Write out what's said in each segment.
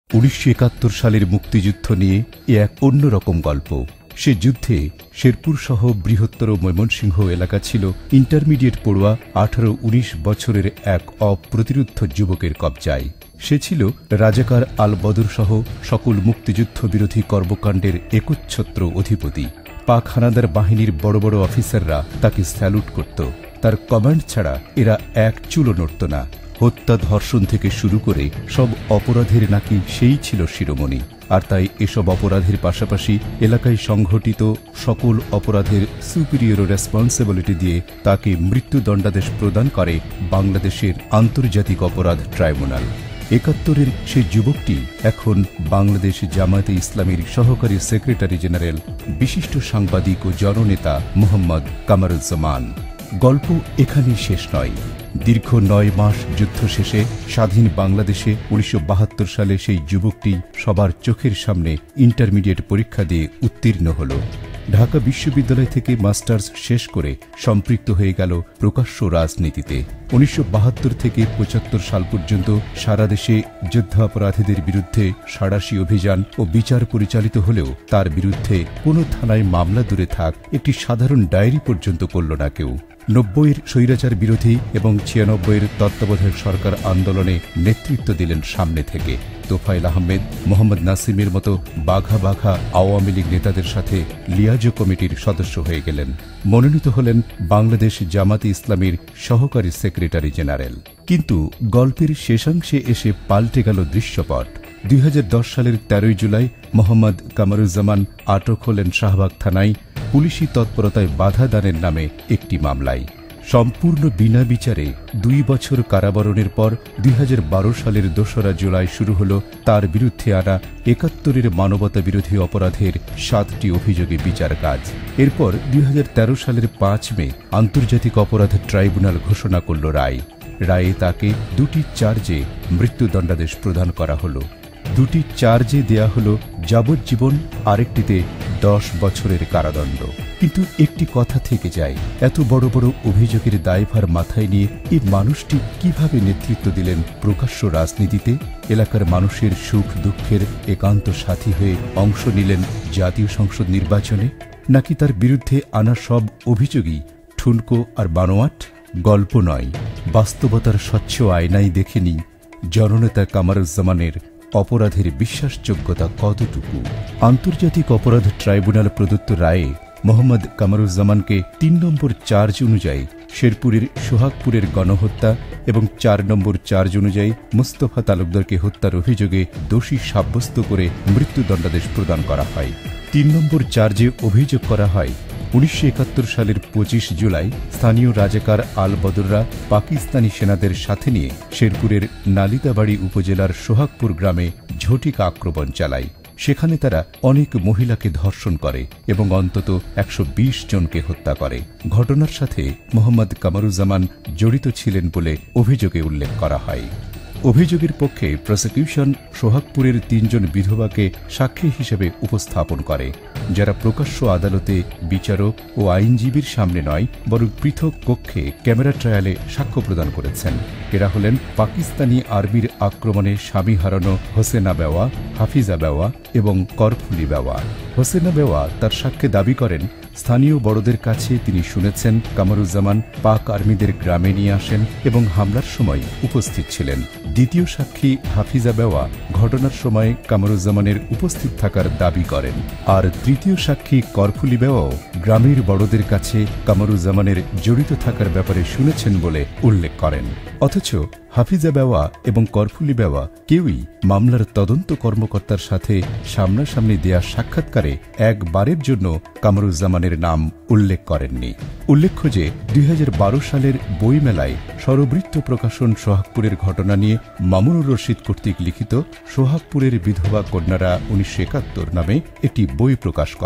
1971 সালের মুক্তিযুদ্ধ নিয়ে এক অন্যরকম গল্প। সে যুদ্ধে শেরপুর সহ বৃহত্তর ময়মনসিংহ এলাকা ছিল ইন্টারমিডিয়েট পড়ুয়া 18-19 বছরের এক অপ্রতিরোধ্য যুবকের কবজায়। সে ছিল রাজাকার আল বদর সহ সকল মুক্তিযুদ্ধ বিরোধী কর্মকাণ্ডের একচ্ছত্র অধিপতি। পাক হানাদার বাহিনীর বড় বড় অফিসাররা তাকে স্যালুট করত। তার কমান্ড ছাড়া এরা এক চুলও নড়ত না। হত্যা, ধর্ষণ থেকে শুরু করে সব অপরাধের নাকি সেই ছিল শিরোমণি। আর তাই এসব অপরাধের পাশাপাশি এলাকায় সংঘটিত সকল অপরাধের সুপিরিয়র রেসপন্সিবিলিটি দিয়ে তাকে মৃত্যুদণ্ডাদেশ প্রদান করে বাংলাদেশের আন্তর্জাতিক অপরাধ ট্রাইব্যুনাল। 71-এর সেই যুবকটি এখন বাংলাদেশ জামায়াতে ইসলামীর সহকারী সেক্রেটারি জেনারেল, বিশিষ্ট সাংবাদিক ও জননেতা মোহাম্মদ কামারুজ্জামান। গল্প এখানেই শেষ নয়। দীর্ঘ 9 মাস যুদ্ধ শেষে স্বাধীন বাংলাদেশে 1972 সালে সেই যুবকটি সবার চোখের সামনে ইন্টারমিডিয়েট পরীক্ষা দিয়ে উত্তীর্ণ হল। ঢাকা বিশ্ববিদ্যালয় থেকে মাস্টার্স শেষ করে সম্পৃক্ত হয়ে গেল প্রকাশ্য রাজনীতিতে। 1972 থেকে 75 সাল পর্যন্ত সারা দেশে যুদ্ধাপরাধীদের বিরুদ্ধে সাঁড়াশি অভিযান ও বিচার পরিচালিত হলেও তার বিরুদ্ধে কোনো থানায় মামলা দূরে থাক, একটি সাধারণ ডায়েরি পর্যন্ত করল না কেউ। 90-এর স্বৈরাচার বিরোধী এবং 96-এর তত্ত্বাবধায়ক সরকার আন্দোলনে নেতৃত্ব দিলেন সামনে থেকে। তোফায়েল আহমেদ, মোহাম্মদ নাসিমের মতো বাঘা বাঘা আওয়ামী লীগ নেতাদের সাথে লিয়াজো কমিটির সদস্য হয়ে গেলেন। মনোনীত হলেন বাংলাদেশ জামাতে ইসলামীর সহকারী সেক্রেটারি জেনারেল। কিন্তু গল্পের শেষাংশে এসে পাল্টে গেল দৃশ্যপট। 2010 সালের 13 জুলাই মোহাম্মদ কামারুজ্জামান আটক হলেন শাহবাগ থানায় পুলিশি তৎপরতায় বাধা দানের নামে একটি মামলায়। সম্পূর্ণ বিনা বিচারে 2 বছর কারাবরণের পর 2012 সালের 2রা জুলাই শুরু হল তার বিরুদ্ধে আনা 71-এর মানবতা বিরোধী অপরাধের 7টি অভিযোগে বিচার কাজ। এরপর 2013 সালের 5 মে আন্তর্জাতিক অপরাধ ট্রাইব্যুনাল ঘোষণা করল রায়ে তাকে 2টি চার্জে মৃত্যুদণ্ডাদেশ প্রদান করা হল। 2টি চার্জে দেয়া হল যাবজ্জীবন, আরেকটিতে 10 বছরের কারাদণ্ড। কিন্তু একটি কথা থেকে যায়, এত বড় বড় অভিযোগের দায়ভার মাথায় নিয়ে এই মানুষটি কিভাবে নেতৃত্ব দিলেন প্রকাশ্য রাজনীতিতে? এলাকার মানুষের সুখ দুঃখের একান্ত সাথী হয়ে অংশ নিলেন জাতীয় সংসদ নির্বাচনে? নাকি তার বিরুদ্ধে আনা সব অভিযোগই ঠুনকো আর বানোয়াট? গল্প নয়, বাস্তবতার স্বচ্ছ আয়নায় দেখেনি জননেতা কামারুজ্জামানের অপরাধের বিশ্বাসযোগ্যতা কতটুকু। আন্তর্জাতিক অপরাধ ট্রাইব্যুনাল প্রদত্ত রায়ে মোহাম্মদ কামারুজ্জামানকে 3 নম্বর চার্জ অনুযায়ী শেরপুরের সোহাগপুরের গণহত্যা এবং 4 নম্বর চার্জ অনুযায়ী মুস্তফা তালুকদারকে হত্যার অভিযোগে দোষী সাব্যস্ত করে মৃত্যুদণ্ডাদেশ প্রদান করা হয়। 3 নম্বর চার্জে অভিযোগ করা হয় 1971 সালের 25 জুলাই স্থানীয় রাজাকার আল বদররা পাকিস্তানি সেনাদের সাথে নিয়ে শেরপুরের নালিতাবাড়ি উপজেলার সোহাগপুর গ্রামে ঝটিকা আক্রমণ চালায়। সেখানে তারা অনেক মহিলাকে ধর্ষণ করে এবং অন্তত 120 জনকে হত্যা করে। ঘটনার সাথে মোহাম্মদ কামারুজ্জামান জড়িত ছিলেন বলে অভিযোগে উল্লেখ করা হয়। অভিযোগের পক্ষে প্রসিকিউশন সোহাগপুরের 3 জন বিধবাকে সাক্ষী হিসেবে উপস্থাপন করে, যারা প্রকাশ্য আদালতে বিচারক ও আইনজীবীর সামনে নয় বরং পৃথক কক্ষে ক্যামেরা ট্রায়ালে সাক্ষ্য প্রদান করেছেন। এরা হলেন পাকিস্তানি আর্মির আক্রমণে স্বামী হারানো হোসেনা বেওয়া, হাফিজা বেওয়া এবং করফুলি বেওয়া। হোসেনা বেওয়া তার সাক্ষ্যে দাবি করেন, স্থানীয় বড়দের কাছে তিনি শুনেছেন কামারুজ্জামান পাক আর্মিদের গ্রামে নিয়ে আসেন এবং হামলার সময় উপস্থিত ছিলেন। দ্বিতীয় সাক্ষী হাফিজা বেওয়া ঘটনার সময় কামারুজ্জামানের উপস্থিত থাকার দাবি করেন। আর তৃতীয় সাক্ষী করফুলি বেওয়াও গ্রামের বড়দের কাছে কামারুজ্জামানের জড়িত থাকার ব্যাপারে শুনেছেন বলে উল্লেখ করেন। অথচ হাফিজা বেওয়া এবং করফুলি বেওয়া কেউই মামলার তদন্ত কর্মকর্তার সাথে সামনাসামনি দেয়া সাক্ষাৎকারে একবারের জন্য কামারুজ্জামানের নাম উল্লেখ করেননি। উল্লেখ্য যে 2012 সালের বইমেলায় স্বরবৃত্ত প্রকাশন সোহাগপুরের ঘটনা নিয়ে মামুনুর রশিদ কর্তৃক লিখিত সোহাগপুরের বিধবা কন্যারা 1971 নামে একটি বই প্রকাশ করে।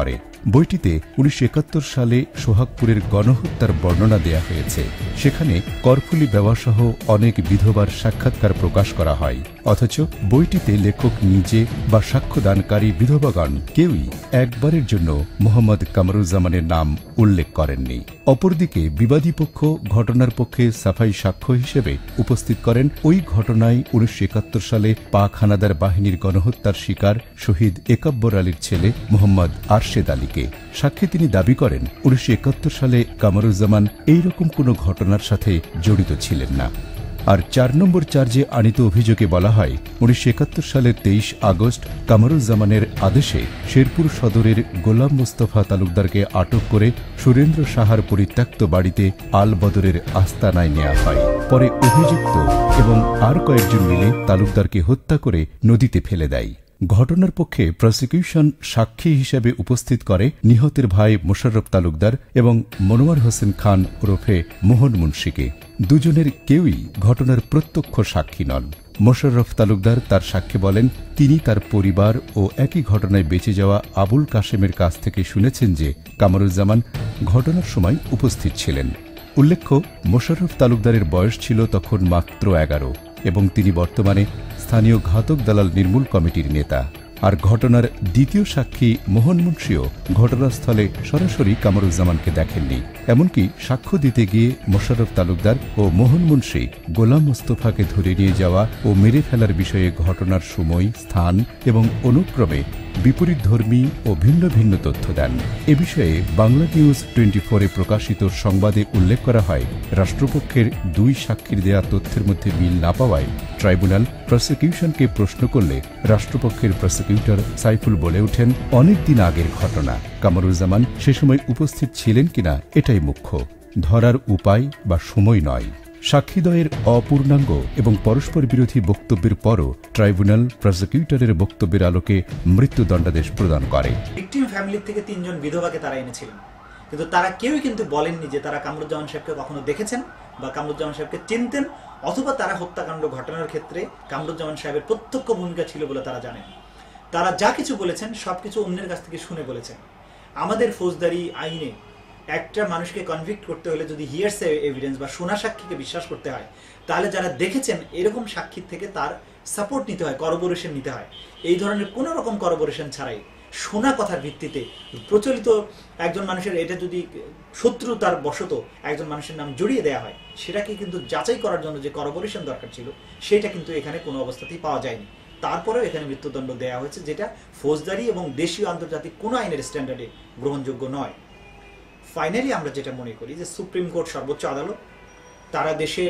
বইটিতে 1971 সালে সোহাগপুরের গণহত্যার বর্ণনা দেয়া হয়েছে। সেখানে করফুলি বেওয়াসহ অনেক বিধবার সাক্ষাৎকার প্রকাশ করা হয়, অথচ বইটিতে লেখক নিজে বা সাক্ষ্যদানকারী বিধবাগণ কেউই একবারের জন্য মোহাম্মদ কামরুজ্জামানের নাম উল্লেখ করেননি। অপরদিকে বিবাদী পক্ষ ঘটনার পক্ষে সাফাই সাক্ষ্য হিসেবে উপস্থিত করেন ওই ঘটনায় 1971 সালে পাক হানাদার বাহিনীর গণহত্যার শিকার শহীদ একাব্বর আলীর ছেলে মোহাম্মদ আরশেদ আলীকে। সাক্ষী তিনি দাবি করেন 1971 সালে কামরুজ্জামান এইরকম কোনো ঘটনার সাথে জড়িত ছিলেন না। আর 4 নম্বর চার্জে আনিত অভিযোগে বলা হয় 1971 সালের 23 আগস্ট কামরুজ্জামানের আদেশে শেরপুর সদরের গোলাম মোস্তফা তালুকদারকে আটক করে সুরেন্দ্র সাহার পরিত্যক্ত বাড়িতে আল বদরের আস্তানায় নেওয়া হয়। পরে অভিযুক্ত এবং আর কয়েকজন মিলে তালুকদারকে হত্যা করে নদীতে ফেলে দেয়। ঘটনার পক্ষে প্রসিকিউশন সাক্ষী হিসেবে উপস্থিত করে নিহতের ভাই মোশাররফ তালুকদার এবং মনোয়ার হোসেন খান ওরফে মোহন মুন্সিকে। দুজনের কেউই ঘটনার প্রত্যক্ষ সাক্ষী নন। মোশাররফ তালুকদার তার সাক্ষ্যে বলেন তিনি তার পরিবার ও একই ঘটনায় বেঁচে যাওয়া আবুল কাশেমের কাছ থেকে শুনেছেন যে কামরুজ্জামান ঘটনার সময় উপস্থিত ছিলেন। উল্লেখ্য, মোশাররফ তালুকদারের বয়স ছিল তখন মাত্র 11 এবং তিনি বর্তমানে স্থানীয় ঘাতক দালাল নির্মূল কমিটির নেতা। আর ঘটনার দ্বিতীয় সাক্ষী মোহন মুন্সিও ঘটনাস্থলে সরাসরি কামরুজ্জামানকে দেখেননি। এমনকি সাক্ষ্য দিতে গিয়ে মোশাররফ তালুকদার ও মোহন মুন্সি গোলাম মোস্তফাকে ধরে নিয়ে যাওয়া ও মেরে ফেলার বিষয়ে ঘটনার সময়, স্থান এবং অনুক্রমে বিপরীতধর্মী ও ভিন্ন ভিন্ন তথ্য দেন। এ বিষয়ে বাংলা নিউজ 24-এ প্রকাশিত সংবাদে উল্লেখ করা হয়, রাষ্ট্রপক্ষের 2 সাক্ষীর দেয়া তথ্যের মধ্যে মিল না পাওয়ায় ট্রাইব্যুনাল প্রসিকিউশনকে প্রশ্ন করলে রাষ্ট্রপক্ষের প্রসিকিউটর সাইফুল বলে ওঠেন, অনেক দিন আগের ঘটনা, কামরুজ্জামান সে সময় উপস্থিত ছিলেন কিনা এটাই মুখ্য, ধরার উপায় বা সময় নয়। সাক্ষীদ্বয়ের অপূর্ণাঙ্গ এবং পরস্পর বিরোধী বক্তব্যের পরও ট্রাইব্যুনাল প্রসিকিউটরের বক্তব্যের আলোকে মৃত্যুদণ্ডাদেশ প্রদান করে। ভিকটিম ফ্যামিলি থেকে 3 জন বিধবাকে তারা এনেছিলেন, কিন্তু তারা কেউই কিন্তু বলেননি যে তারা কামরুজ্জামান সাহেবকে কখনো দেখেছেন বা কামরুজ্জামান সাহেবকে চিনতেন, অথবা তারা হত্যাকাণ্ড ঘটনার ক্ষেত্রে কামরুজ্জামান সাহেবের প্রত্যক্ষ ভূমিকা ছিল বলে তারা জানেন। তারা যা কিছু বলেছেন সবকিছু অন্যের কাছ থেকে শুনে বলেছেন। আমাদের ফৌজদারি আইনে একটা মানুষকে কনভিক্ট করতে হলে যদি হিয়ারসে এভিডেন্স বা শোনা সাক্ষীকে বিশ্বাস করতে হয়, তাহলে যারা দেখেছেন এরকম সাক্ষীর থেকে তার সাপোর্ট নিতে হয়, করবোরেশন নিতে হয়। এই ধরনের কোনো রকম করবোরেশন ছাড়াই শোনা কথার ভিত্তিতে প্রচলিত একজন মানুষের এটা যদি শত্রুতার বশত একজন মানুষের নাম জড়িয়ে দেওয়া হয়, সেটাকে কিন্তু যাচাই করার জন্য যে করবোরেশন দরকার ছিল সেটা কিন্তু এখানে কোনো অবস্থাতেই পাওয়া যায়নি। তারপরেও এখানে মৃত্যুদণ্ড দেওয়া হয়েছে, যেটা ফৌজদারি এবং দেশীয় আন্তর্জাতিক কোনো আইনের স্ট্যান্ডার্ডে গ্রহণযোগ্য নয়। ফাইনালি আমরা যেটা মনে করি যে সুপ্রিম কোর্ট, সর্বোচ্চ আদালত, তারা দেশের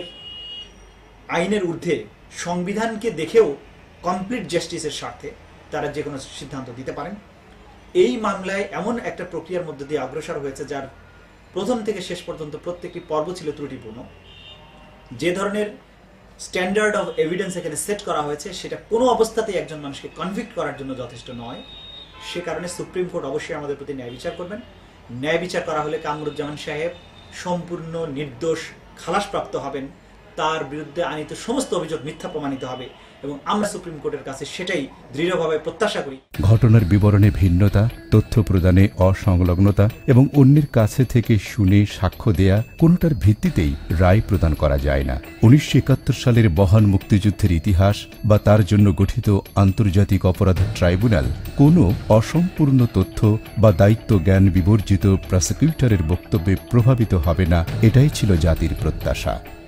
আইনের ঊর্ধ্বে সংবিধানকে দেখেও কমপ্লিট জাস্টিসের স্বার্থে তারা যে কোনো সিদ্ধান্ত দিতে পারেন। এই মামলায় এমন একটা প্রক্রিয়ার মধ্যে দিয়ে অগ্রসর হয়েছে যার প্রথম থেকে শেষ পর্যন্ত প্রত্যেকটি পর্ব ছিল ত্রুটিপূর্ণ। যে ধরনের স্ট্যান্ডার্ড অফ এভিডেন্স এখানে সেট করা হয়েছে সেটা কোনো অবস্থাতেই একজন মানুষকে কনভিক্ট করার জন্য যথেষ্ট নয়। সে কারণে সুপ্রিম কোর্ট অবশ্যই আমাদের প্রতি ন্যায় বিচার করবেন। ন্যায় বিচার করা হলে কামরুজ্জামান সাহেব সম্পূর্ণ নির্দোষ খালাসপ্রাপ্ত হবেন, তার বিরুদ্ধে আনিত সমস্ত অভিযোগ মিথ্যা প্রমাণিত হবে এবং আমরা সুপ্রিম কোর্টের কাছে সেটাই দৃঢ়ভাবে প্রত্যাশা করি। ঘটনার বিবরণে ভিন্নতা, তথ্য প্রদানে অসংলগ্নতা এবং অন্যের কাছে থেকে শুনে সাক্ষ্য দেয়া কোনোটার ভিত্তিতেই রায় প্রদান করা যায় না। 1971 সালের মহান মুক্তিযুদ্ধের ইতিহাস বা তার জন্য গঠিত আন্তর্জাতিক অপরাধ ট্রাইব্যুনাল কোনো অসম্পূর্ণ তথ্য বা দায়িত্ব জ্ঞান বিবর্জিত প্রসিকিউটরের বক্তব্যে প্রভাবিত হবে না, এটাই ছিল জাতির প্রত্যাশা।